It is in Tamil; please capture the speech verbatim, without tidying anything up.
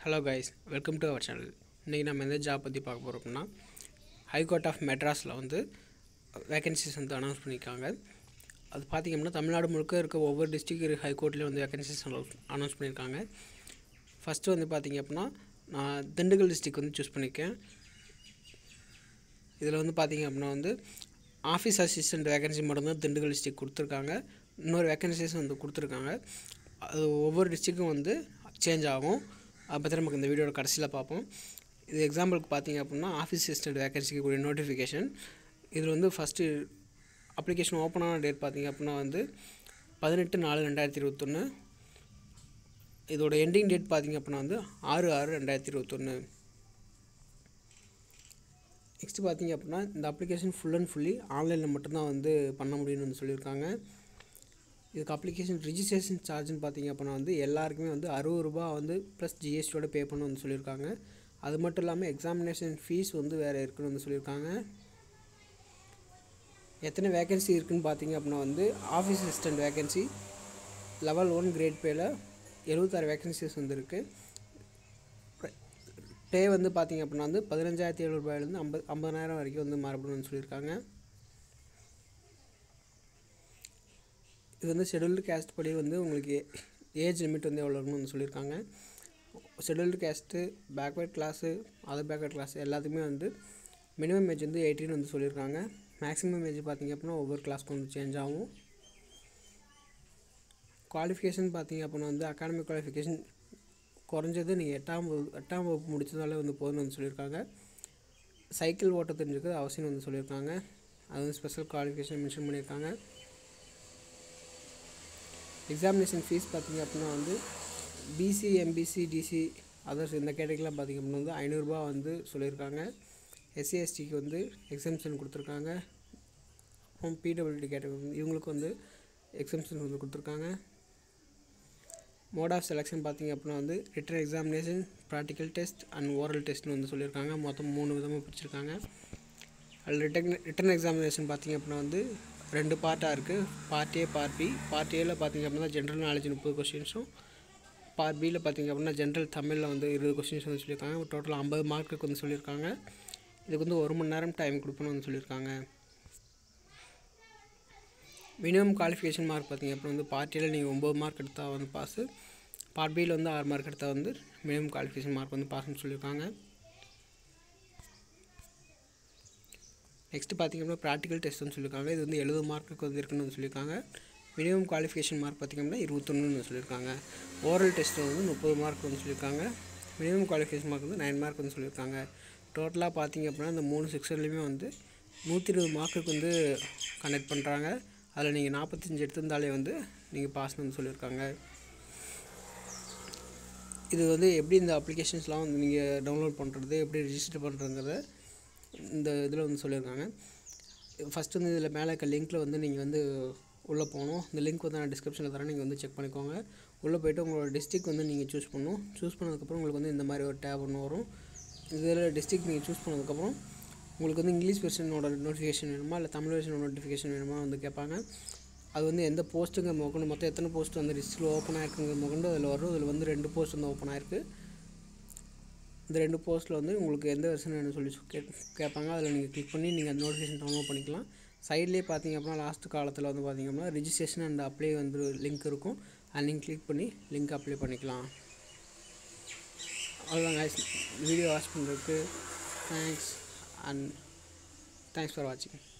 Hello guys, welcome to our channel. இன்னைக்கு நம்ம எந்த ஜாப் பற்றி பார்க்க போகிறோம் அப்படின்னா ஹை கோர்ட் ஆஃப் மெட்ராஸில் வந்து வேகன்சிஸ் வந்து அனௌன்ஸ் பண்ணியிருக்காங்க. அது பார்த்திங்க அப்படின்னா தமிழ்நாடு முழுக்க இருக்க ஒவ்வொரு டிஸ்ட்ரிக்ட் ஹை கோர்ட்லேயும் வந்து வேகன்சிஸ் அனௌன்ஸ் பண்ணியிருக்காங்க. ஃபஸ்ட்டு வந்து பார்த்திங்க அப்படின்னா நான் திண்டுக்கல் டிஸ்ட்ரிக் வந்து சூஸ் பண்ணியிருக்கேன். இதில் வந்து பார்த்திங்க அப்படின்னா வந்து ஆஃபீஸ் அசிஸ்டண்ட் வேகன்சி மட்டும்தான் திண்டுக்கல் டிஸ்ட்ரிக் கொடுத்துருக்காங்க. இன்னொரு வேகன்சிஸ் வந்து கொடுத்துருக்காங்க. அது ஒவ்வொரு டிஸ்ட்ரிக்கும் வந்து சேஞ்ச் ஆகும். அதை பற்றி நமக்கு இந்த வீடியோட கடைசியில் பார்ப்போம். இது எக்ஸாம்பிளுக்கு பார்த்திங்க அப்படின்னா ஆஃபீஸ் அசிஸ்டண்ட் வேகன்சிக்கு கூடிய நோட்டிஃபிகேஷன். இதில் வந்து ஃபஸ்ட்டு அப்ளிகேஷன் ஓப்பன் ஆன டேட் பார்த்திங்க அப்படின்னா வந்து பதினெட்டு நாலு ரெண்டாயிரத்தி இருபத்தொன்று. இதோட எண்டிங் டேட் பார்த்திங்க அப்படின்னா வந்து ஆறு ஆறு ரெண்டாயிரத்தி இருபத்தொன்று. நெக்ஸ்ட்டு பார்த்திங்க அப்படின்னா இந்த அப்ளிகேஷன் ஃபுல் அண்ட் ஃபுல்லி ஆன்லைனில் மட்டும்தான் வந்து பண்ண முடியும்னு வந்து சொல்லியிருக்காங்க. இதுக்கு அப்ளிகேஷன் ரிஜிஸ்ட்ரேஷன் சார்ஜ்னு பார்த்திங்க அப்படின்னா வந்து எல்லாருக்குமே வந்து அறுபது ரூபா வந்து ப்ளஸ் ஜிஎஸ்டியோட பே பண்ண வந்து சொல்லியிருக்காங்க. அது மட்டும் இல்லாமல் எக்ஸாமினேஷன் ஃபீஸ் வந்து வேறு இருக்குன்னு வந்து சொல்லியிருக்காங்க. எத்தனை வேகன்சி இருக்குதுன்னு பார்த்திங்க அப்படின்னா வந்து office assistant vacancy level one grade pay எழுபத்தாறு வேகன்சிஸ் வந்து இருக்குது. பே வந்து பார்த்திங்க அப்படின்னா வந்து பதினஞ்சாயிரத்தி எழுநூறுபாயிலேருந்து ஐம்பது ஐம்பதாயிரம் வரைக்கும் வந்து மாறப்படும்னு சொல்லியிருக்காங்க. இது வந்து ஷெட்யூல்டு கேஸ்ட் படி வந்து உங்களுக்கு ஏஜ் லிமிட் வந்து எவ்வளோ இருக்குன்னு வந்து சொல்லியிருக்காங்க. Scheduled caste backward class other backward class எல்லாத்துக்குமே வந்து மினிமம் ஏஜ் வந்து எயிட்டீன் வந்து சொல்லியிருக்காங்க. மேக்ஸிமம் ஏஜ் பார்த்திங்க அப்படின்னா ஒவ்வொரு கிளாஸ்க்கும் வந்து சேஞ்ச் ஆகும். குவாலிஃபிகேஷன் பார்த்திங்க அப்படின்னா வந்து அகாடமிக் குவாலிஃபிகேஷன் குறைஞ்சது நீங்கள் எட்டாம் வகுப்பு எட்டாம் வகுப்பு முடிச்சதாலே வந்து போதும்னு வந்து சொல்லியிருக்காங்க. சைக்கிள் ஓட்ட தெரிஞ்சுக்கிறது அவசியம் வந்து சொல்லியிருக்காங்க. அது வந்து ஸ்பெஷல் குவாலிஃபிகேஷன் மென்ஷன் பண்ணியிருக்காங்க. எக்ஸாமினேஷன் ஃபீஸ் பார்த்திங்க அப்படின்னா வந்து பிசி எம்பிசி டிசி அதர்ஸ் இந்த கேட்டகரிலாம் பார்த்திங்க அப்படின்னா வந்து ஐநூறுரூபா வந்து சொல்லியிருக்காங்க. எஸ்சி எஸ்டிக்கு வந்து எக்ஸம்ஷன் கொடுத்துருக்காங்க. அப்புறம் பிடபிள்யூடி கேட்டகரி இவங்களுக்கு வந்து எக்ஸம்ஷன் வந்து கொடுத்துருக்காங்க. மோட் ஆஃப் செலெக்ஷன் பார்த்திங்க அப்படின்னா வந்து written examination, practical test and oral டெஸ்ட்னு வந்து சொல்லியிருக்காங்க. மொத்தம் மூணு விதமாக பிரிச்சிருக்காங்க. அதில் ரிட்டன் ரிட்டன் எக்ஸாமினேஷன் பார்த்திங்க அப்படின்னா வந்து ரெண்டு பார்ட்டாக இருக்குது. Part A part B. Part ஏல பார்த்திங்க அப்படின்னா ஜென்ரல் நாலேஜ் முப்பது கொஸ்டின்ஸும், பார்ட் பியில் பார்த்திங்க அப்படின்னா ஜென்ரல் தமிழில் வந்து இருபது கொஸ்டின்ஸ் வந்து சொல்லியிருக்காங்க. டோட்டல் ஐம்பது மார்க்குக்கு வந்து சொல்லியிருக்காங்க. இதுக்கு வந்து ஒரு மணி நேரம் டைம் கொடுப்போன்னு வந்து சொல்லியிருக்காங்க. மினிமம் குவாலிஃபிகேஷன் மார்க் பார்த்திங்க அப்படின்னா வந்து பார்ட் ஏல நீங்கள் ஒம்பது மார்க் எடுத்தால் வந்து பாஸு, பார்ட் பியில் வந்து ஆறு மார்க் எடுத்தால் வந்து மினிமம் குவாலிஃபிகேஷன் மார்க் வந்து பாஸ்ன்னு சொல்லியிருக்காங்க. நெக்ஸ்ட்டு பார்த்திங்க அப்படின்னா ப்ராக்டிக்கல் டெஸ்ட்னு சொல்லியிருக்காங்க. இது வந்து எழுபது மார்க்குக்கு வந்து இருக்குன்னு வந்து சொல்லியிருக்காங்க. மினிமம் குவாலிஃபிகேஷன் மார்க் பார்த்திங்க அப்படின்னா இருபத்தொன்னு சொல்லியிருக்காங்க. ஓரல் டெஸ்ட் வந்து முப்பது மார்க் வந்து சொல்லியிருக்காங்க. மினிமம் குவாலிஃபிகேஷன் மார்க் வந்து நைன் மார்க் வந்து சொல்லியிருக்காங்க. டோட்டலாக பார்த்திங்க அப்படின்னா இந்த மூணு செக்ஷன்லேயுமே வந்து நூற்றி இருபது மார்க்குக்கு வந்து கண்டக்ட் பண்ணுறாங்க. அதில் நீங்கள் நாற்பத்தஞ்சு எடுத்திருந்தாலே வந்து நீங்கள் பாஸ்ன்னு வந்து சொல்லியிருக்காங்க. இது வந்து எப்படி இந்த அப்ளிகேஷன்ஸ்லாம் வந்து நீங்கள் டவுன்லோட் பண்ணுறது, எப்படி ரிஜிஸ்டர் பண்ணுறதுங்கிறத இந்த இதில் வந்து சொல்லியிருக்காங்க. ஃபஸ்ட்டு வந்து இதில் மேலே இருக்க லிங்க்கில் வந்து நீங்கள் வந்து உள்ளே போகணும். இந்த லிங்க் வந்து நான் டிஸ்கிரிப்ஷனில் தரேன், நீங்கள் வந்து செக் பண்ணிக்கோங்க. உள்ளே போய்ட்டு உங்களோட டிஸ்ட்ரிக் வந்து நீங்கள் சூஸ் பண்ணணும். சூஸ் பண்ணதுக்கப்புறம் உங்களுக்கு வந்து இந்த மாதிரி ஒரு டேப் ஒன்று வரும். இதில் டிஸ்ட்ரிக் நீங்கள் சூஸ் பண்ணதுக்கப்புறம் உங்களுக்கு வந்து இங்கிலீஷ் வெர்ஷனோட நோட்டிஃபிகேஷன் வேணுமா இல்லை தமிழ் வெர்ஷனோட நோட்டிஃபிகேஷன் வேணுமா வந்து கேட்பாங்க. அது வந்து எந்த போஸ்ட்டுங்க முகண்டு மொத்தம் எத்தனை போஸ்ட் வந்து லிஸ்ட்டில் ஓப்பன் ஆகிருக்குங்க முகண்டு அதில் வரும். அதில் வந்து ரெண்டு போஸ்ட் வந்து ஓப்பன் ஆகிருக்கு. இந்த ரெண்டு போஸ்ட்டில் வந்து உங்களுக்கு எந்த வெர்ஷன் வேணும்னு சொல்லி கே கேட்பாங்க. அதில் நீங்கள் கிளிக் பண்ணி நீங்கள் அந்த நோட்டிஃபிகேஷன் டவுன்லோட் பண்ணிக்கலாம். சைட்லேயே பார்த்திங்க அப்படின்னா லாஸ்ட் காலத்தில் வந்து பார்த்திங்க அப்படின்னா ரிஜிஸ்ட்ரேஷன் அண்ட் அப்ளை வந்து லிங்க் இருக்கும். அது நீங்கள் கிளிக் பண்ணி லிங்க் அப்ளை பண்ணிக்கலாம். அவ்வளோதான் கைஸ். வீடியோ வாட்ச் பண்ணுறதுக்கு தேங்க்ஸ் அண்ட் தேங்க்ஸ் ஃபார் வாட்சிங்.